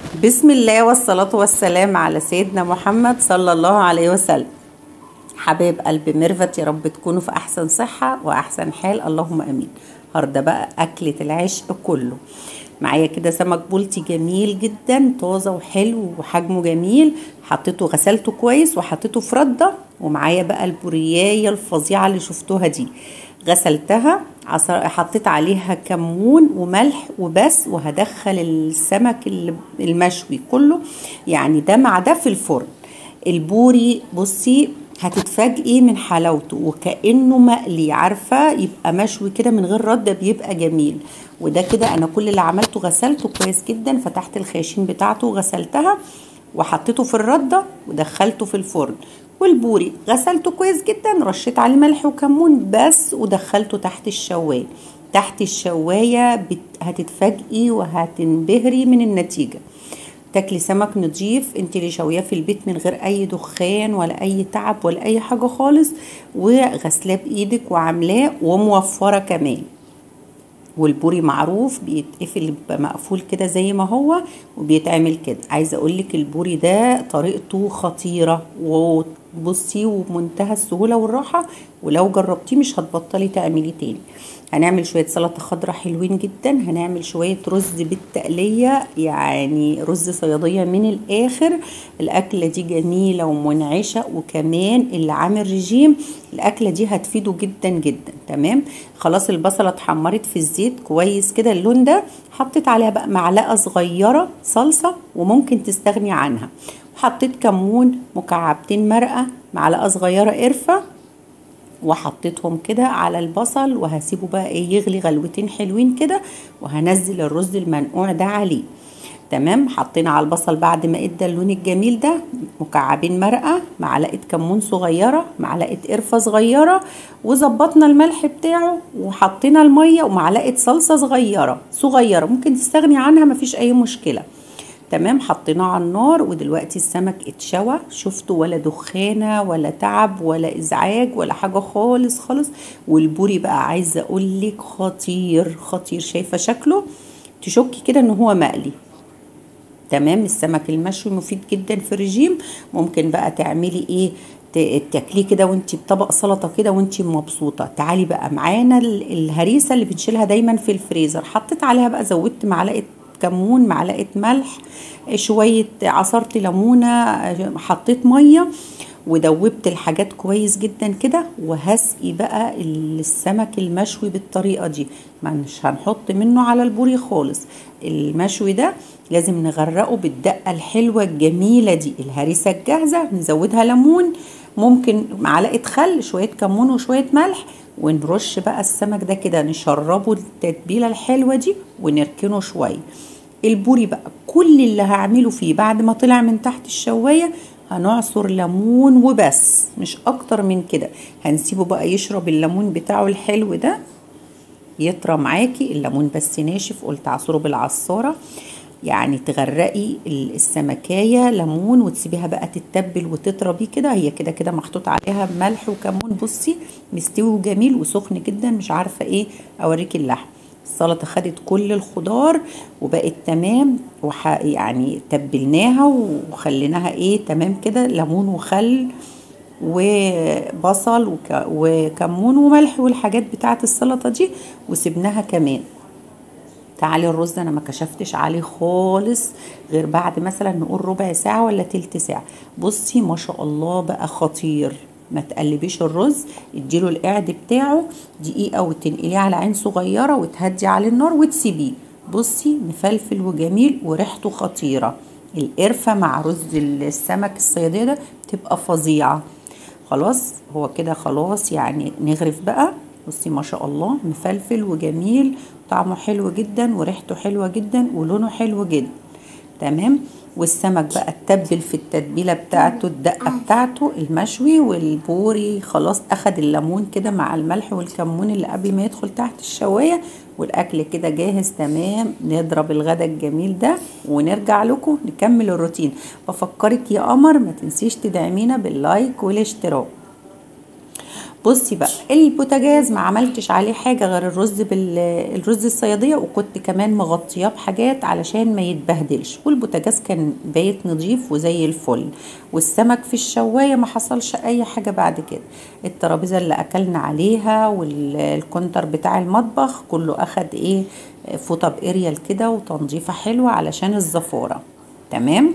بسم الله والصلاة والسلام على سيدنا محمد صلى الله عليه وسلم. حبايب قلب ميرفت، يا رب تكونوا في أحسن صحة وأحسن حال، اللهم أمين. النهارده بقى أكلة العشق كله. معايا كده سمك بلطي جميل جدا، طازة وحلو وحجمه جميل. حطيته غسلته كويس وحطيته في ردة. ومعايا بقى البورياية الفظيعة اللي شفتوها دي، غسلتها حطيت عليها كمون وملح وبس، وهدخل السمك المشوي كله يعني ده مع ده في الفرن. البوري بصي هتتفاجئي من حلاوته، وكأنه مقلي، عارفة يبقى مشوي كده من غير ردة، بيبقى جميل. وده كده انا كل اللي عملته غسلته كويس جدا، فتحت الخياشيم بتاعته وغسلتها وحطيته في الردة ودخلته في الفرن. والبوري غسلته كويس جدا، رشيت عليه ملح وكمون بس، ودخلته تحت الشواية. تحت الشواية هتتفاجئي وهتنبهري من النتيجة. تاكلي سمك نضيف انت اللي شوياه في البيت من غير اي دخان ولا اي تعب ولا اي حاجة خالص، وغسلاه بايدك وعاملاه وموفرة كمان. والبوري معروف بيتقفل يبقى مقفول كده زي ما هو، وبيتعمل كده. عايزه اقولك البوري ده طريقته خطيره، وبصي وبمنتهى السهوله والراحه، ولو جربتيه مش هتبطلي تعمليه تاني. هنعمل شويه سلطه خضراء حلوين جدا، هنعمل شويه رز بالتقليه، يعني رز صياديه من الاخر. الاكله دي جميله ومنعشه، وكمان اللي عامل رجيم الاكله دي هتفيده جدا جدا. تمام. خلاص البصله اتحمرت في الزيت كويس كده اللون ده، حطيت عليها بقى معلقه صغيره صلصه وممكن تستغني عنها، وحطيت كمون، مكعبتين مرقه، معلقه صغيره قرفه، وحطيتهم كده على البصل، وهسيبه بقى ايه يغلي غلوتين حلوين كده، وهنزل الرز المنقوع ده عليه. تمام. حطينا على البصل بعد ما ادى اللون الجميل ده مكعبين مرقه، معلقه كمون صغيره، معلقه قرفه صغيره، وظبطنا الملح بتاعه، وحطينا الميه ومعلقه صلصه صغيره صغيره، ممكن تستغني عنها مفيش اي مشكله. تمام. حطيناه على النار، ودلوقتي السمك اتشوى، شفتوا ولا دخانه ولا تعب ولا ازعاج ولا حاجه خالص خالص. والبوري بقى عايزه اقولك خطير خطير، شايفه شكله تشكي كده ان هو مقلي. تمام. السمك المشوي مفيد جدا في الرجيم. ممكن بقى تعملي ايه، تاكليه كده وانتي بطبق سلطه كده وانتي مبسوطه. تعالي بقى معانا الهريسه اللي بنشيلها دايما في الفريزر، حطيت عليها بقى، زودت معلقه كمون، معلقه ملح، شويه عصرت ليمونه، حطيت ميه، ودوبت الحاجات كويس جدا كده. وهسقي بقى السمك المشوي بالطريقه دي، مش هنحط منه على البوري خالص. المشوي ده لازم نغرقه بالدقه الحلوه الجميله دي. الهريسه الجاهزه نزودها ليمون، ممكن معلقه خل، شويه كمون وشويه ملح، ونرش بقى السمك ده كده، نشربه التتبيله الحلوه دي ونركنه شويه. البوري بقى كل اللي هعمله فيه بعد ما طلع من تحت الشوايه، هنعصر ليمون وبس، مش اكتر من كده. هنسيبه بقى يشرب الليمون بتاعه الحلو ده، يطرى معاكي الليمون بس ناشف، قلت اعصره بالعصاره. يعني تغرقي السمكايه ليمون وتسيبيها بقى تتبل وتطرى بيه كده. هي كده كده محطوط عليها ملح وكمون، بصي مستوي وجميل وسخن جدا، مش عارفه ايه اوريكي اللحم. السلطه خدت كل الخضار وبقت تمام، يعني تبلناها وخليناها ايه تمام كده، ليمون وخل وبصل وكمون وملح والحاجات بتاعه السلطه دي، وسبناها كمان. تعالي الرز انا ما كشفتش عليه خالص غير بعد مثلا نقول ربع ساعه ولا تلت ساعه. بصي ما شاء الله بقى خطير. ما تقلبيش الرز، اديله القعد بتاعه دقيقه وتنقليه على عين صغيره وتهدي عليه النار وتسيبيه. بصي مفلفل وجميل وريحته خطيره. القرفه مع رز السمك الصياديه ده تبقى فظيعه. خلاص هو كده خلاص، يعني نغرف بقى. بصي ما شاء الله مفلفل وجميل، طعمه حلو جدا وريحته حلوه جدا ولونه حلو جدا. تمام. والسمك بقى اتبل في التتبيله بتاعته الدقه بتاعته المشوي. والبوري خلاص اخد الليمون كده مع الملح والكمون اللي قبل ما يدخل تحت الشوايه، والاكل كده جاهز تمام. نضرب الغدا الجميل ده ونرجع لكم نكمل الروتين. بفكرك يا قمر ما تنسيش تدعمينا باللايك والاشتراك. بصي بقى، البوتاجاز ما عملتش عليه حاجه غير الرز الرز الصياديه، وكنت كمان مغطياه بحاجات علشان ما يتبهدلش، والبوتاجاز كان بايت نضيف وزي الفل، والسمك في الشوايه ما حصلش اي حاجه. بعد كده الترابيزه اللي اكلنا عليها والكونتر بتاع المطبخ كله اخد ايه، فوطه باريال كده وتنظيفه حلوه علشان الزفاره. تمام.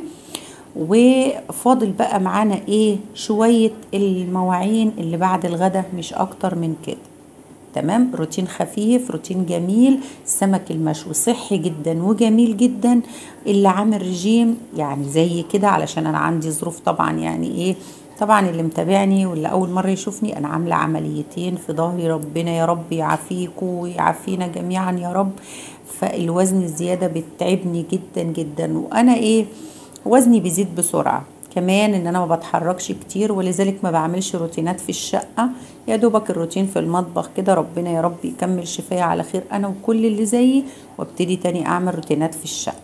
وفاضل بقى معانا ايه، شوية المواعين اللي بعد الغدا، مش اكتر من كده. تمام. روتين خفيف، روتين جميل. السمك المشوي صحي جدا وجميل جدا. اللي عامل رجيم يعني زي كده، علشان انا عندي ظروف طبعا، يعني ايه، طبعا اللي متابعني واللي اول مرة يشوفني، انا عاملة عمليتين في ظهري، ربنا يا رب يعافيكوا ويعافينا جميعا يا رب. فالوزن الزيادة بتعبني جدا جدا، وانا ايه، وزني بيزيد بسرعة، كمان ان انا ما بتحركش كتير، ولذلك ما بعملش روتينات في الشقة. يا دوبك الروتين في المطبخ كده، ربنا يا رب يكمل شفايا على خير انا وكل اللي زيي، وابتدي تاني اعمل روتينات في الشقة.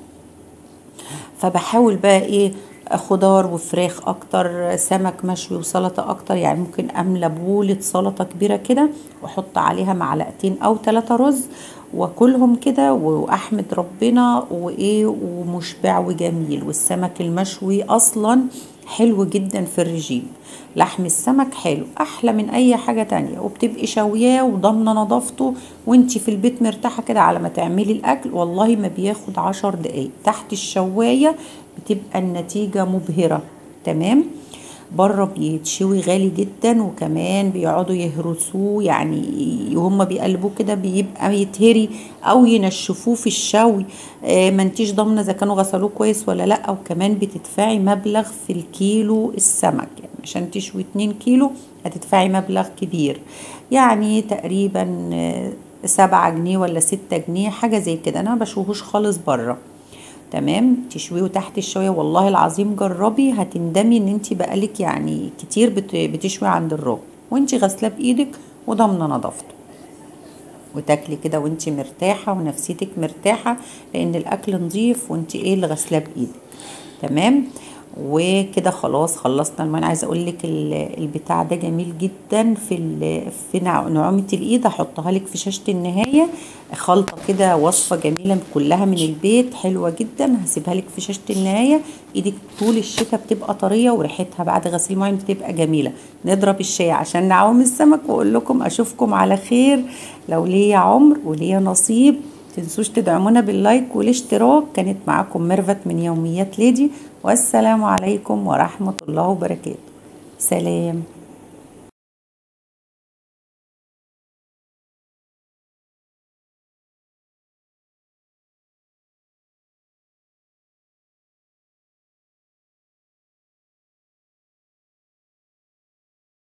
فبحاول بقى ايه، خضار وفراخ اكتر، سمك مشوي وسلطة اكتر، يعني ممكن املى بولة سلطة كبيرة كده واحط عليها معلقتين او 3 رز، واكلهم كده واحمد ربنا، وايه، ومشبع وجميل. والسمك المشوي اصلا حلو جدا في الرجيم، لحم السمك حلو احلى من اي حاجة تانية، وبتبقي شوياه وضامنة نظافته وانتي في البيت مرتاحة كده على ما تعملي الاكل. والله ما بياخد 10 دقايق تحت الشواية، بتبقى النتيجة مبهرة. تمام. بره بيتشوي غالي جدا، وكمان بيقعدوا يهرسوه، يعني هم بيقلبوه كده بيبقى يتهري او ينشفوه في الشوي. ما انتيش ضامنه اذا كانوا غسلوه كويس ولا لا. وكمان بتدفعي مبلغ في الكيلو السمك، يعني عشان تشوي 2 كيلو هتدفعي مبلغ كبير، يعني تقريبا 7 جنيه ولا 6 جنيه حاجه زي كده. انا ما بشوهوش خالص بره. تمام. تشويه تحت الشوية، والله العظيم جربي هتندمي ان انتي بقالك يعني كتير بتشوي عند الراجل وانتي غاسلاه بايدك وضامنه نظافته، وتاكلي كده وانتي مرتاحه ونفسيتك مرتاحه، لان الاكل نظيف وانتي ايه اللي غاسلاه بايدك. تمام. وكده خلاص خلصنا الميه. عايزه اقول لك البتاع ده جميل جدا في نعومه الايد، هحطها لك في شاشه النهايه، خلطه كده، وصفه جميله كلها من البيت حلوه جدا، هسيبها لك في شاشه النهايه. ايدك طول الشتاء بتبقى طريه، وريحتها بعد غسيل المواعين بتبقى جميله. نضرب الشاي عشان نعوم السمك، واقول لكم اشوفكم على خير. لو ليا عمر وليا نصيب تنسوش تدعمونا باللايك والاشتراك. كانت معاكم ميرفت من يوميات ليدي، والسلام عليكم ورحمة الله وبركاته. سلام.